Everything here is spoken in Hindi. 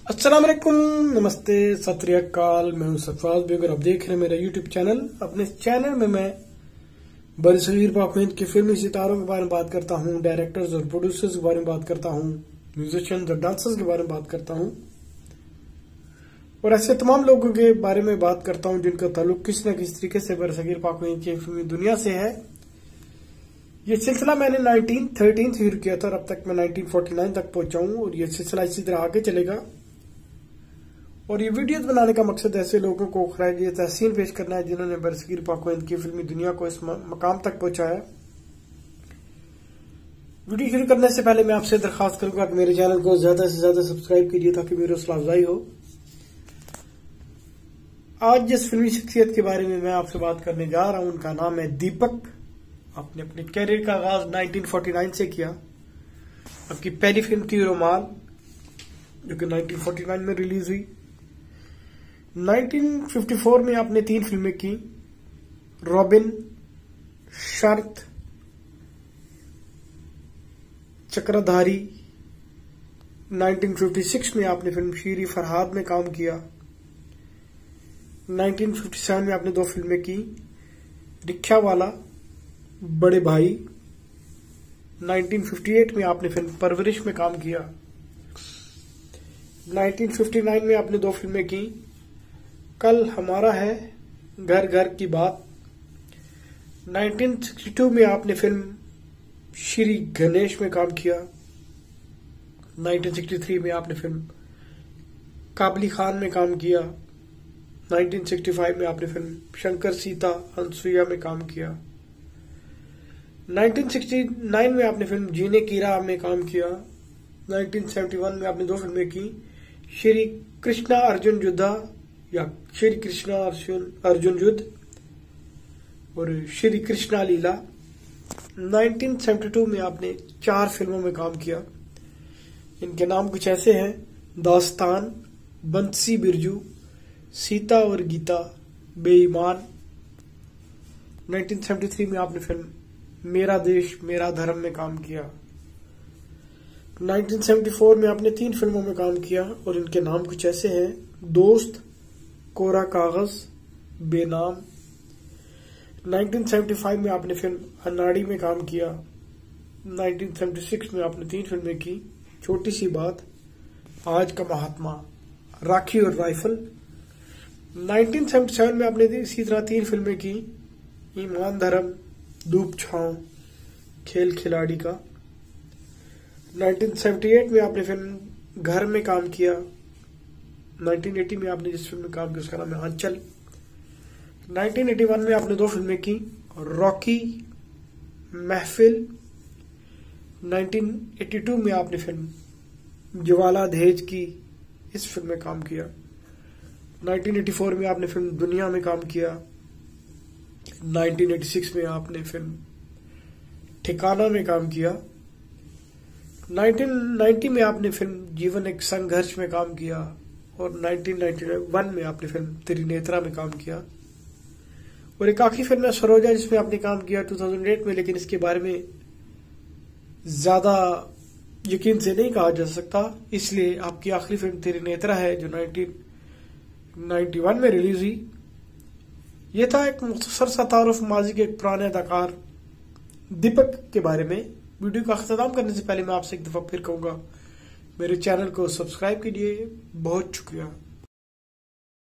अस्सलाम वालेकुम, नमस्ते, सत श्री अकाल। मैं हूं सरफराज बेग और आप देख रहे हैं मेरा यूट्यूब चैनल। अपने चैनल में मैं बरसगीर पाक हिंद के फिल्मी सितारों के बारे में बात करता हूं, डायरेक्टर्स और प्रोड्यूसर्स के बारे में बात करता हूं, म्यूजिशियंस और डांसर्स के बारे में बात करता हूं और ऐसे तमाम लोगों के बारे में बात करता हूं जिनका ताल्लुक किसी न किसी तरीके से बरसगीर पाक हिंद की फिल्मी दुनिया से है। ये सिलसिला मैंने 1913 से शुरू किया था और अब तक मैं 1949 तक पहुंचा हूं और ये सिलसिला इसी तरह आगे चलेगा। और ये वीडियोस बनाने का मकसद ऐसे लोगों को खराज तहसीन पेश करना है जिन्होंने बरसगीर पाक हिंद की फिल्मी दुनिया को इस मकाम तक पहुंचाया। वीडियो शुरू करने से पहले मैं आपसे दरखास्त करूंगा कि मेरे चैनल को ज्यादा से ज्यादा सब्सक्राइब कीजिए ताकि मेरी हौसला अफजाई हो। आज जिस फिल्मी शख्सियत के बारे में मैं आपसे बात करने जा रहा हूं उनका नाम है दीपक। आपने अपने कैरियर का आगाज 1949 से किया। आपकी पहली फिल्म थी रोमाल जो कि 1949 में रिलीज हुई। 1954 में आपने 3 फिल्में की, रॉबिन, शर्त, चक्रधारी। 1956 में आपने फिल्म शीरी फरहाद में काम किया। 1957 में आपने 2 फिल्में की, रिक्शा वाला, बड़े भाई। 1958 में आपने फिल्म परवरिश में काम किया। 1959 में आपने 2 फिल्में की, कल हमारा है, घर घर की बात। 1962 में आपने फिल्म श्री गणेश में काम किया। 1963 में आपने फिल्म काबली खान में काम किया। 1965 में आपने फिल्म शंकर सीता अनसुईया में काम किया। 1969 में आपने फिल्म जीने की राह में काम किया। 1971 में आपने 2 फिल्में की, श्री कृष्णा अर्जुन युद्धा या श्री कृष्णा अर्जुन युद्ध और श्री कृष्णा लीला। 1972 में आपने 4 फिल्मों में काम किया। इनके नाम कुछ ऐसे हैं, दास्तान, बंसी बिरजू, सीता और गीता, बेईमान। 1973 में आपने फिल्म मेरा देश मेरा धर्म में काम किया। 1974 में आपने 3 फिल्मों में काम किया और इनके नाम कुछ ऐसे हैं, दोस्त, कोरा कागज, बेनाम। 1975 में आपने फिल्म अनाड़ी में काम किया। 1976 में आपने 3 फिल्में की, छोटी सी बात, आज का महात्मा, राखी और राइफल। 1977 में आपने इसी तरह 3 फिल्में की, ईमान धर्म, धूप छांव, खेल खिलाड़ी का। 1978 में आपने फिल्म घर में काम किया। 1980 में आपने जिस फिल्म में काम किया उसका नाम है आंचल। 1981 में आपने 2 फिल्में की, रॉकी, महफिल। 1982 में आपने फिल्म ज्वाला दहेज की इस फिल्म में काम किया। 1984 में आपने फिल्म दुनिया में काम किया। 1986 में आपने फिल्म ठिकाना में काम किया। 1990 में आपने फिल्म जीवन एक संघर्ष में काम किया और 1991 में आपने फिल्म त्रिनेत्रा में काम किया। और एक आखिरी फिल्म है सरोजा जिसमें आपने काम किया 2008 में, लेकिन इसके बारे में ज्यादा यकीन से नहीं कहा जा सकता, इसलिए आपकी आखिरी फिल्म त्रिनेत्रा है जो 1991 में रिलीज हुई। यह था एक मुख्तसर सा तारुफ माजी के एक पुराने अदाकार दीपक के बारे में। वीडियो का अख्ताम करने से पहले मैं आपसे एक दफा फिर कहूंगा मेरे चैनल को सब्सक्राइब कीजिए। बहुत शुक्रिया।